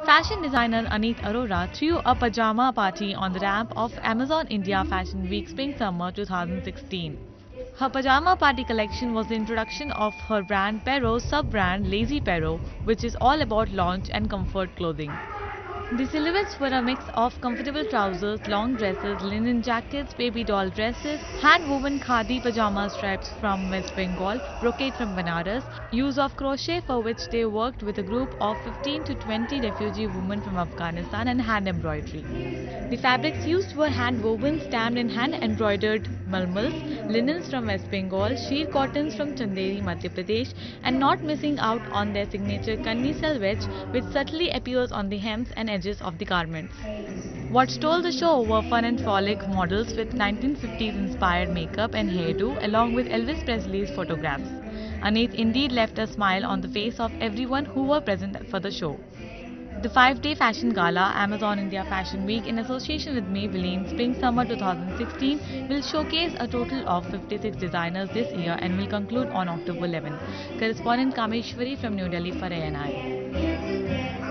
Fashion designer Aneet Arora threw a pajama party on the ramp of Amazon India Fashion Week Spring Summer 2016. Her pajama party collection was the introduction of her brand Perro's sub-brand Lazy Perro, which is all about lounge and comfort clothing. The silhouettes were a mix of comfortable trousers, long dresses, linen jackets, baby doll dresses, hand-woven khadi pajama stripes from West Bengal, brocade from Banaras, use of crochet for which they worked with a group of 15 to 20 refugee women from Afghanistan, and hand embroidery. The fabrics used were hand-woven, stamped and hand-embroidered mulmuls, linens from West Bengal, sheer cottons from Chanderi, Madhya Pradesh, and not missing out on their signature Kanni selvage, which subtly appears on the hems and edges of the garments. What stole the show were fun and frolic models with 1950s inspired makeup and hairdo, along with Elvis Presley's photographs. Aneet indeed left a smile on the face of everyone who were present for the show. The 5-day fashion gala, Amazon India Fashion Week, in association with Maybelline Spring Summer 2016, will showcase a total of 56 designers this year and will conclude on October 11. Correspondent Kameshwari from New Delhi for ANI.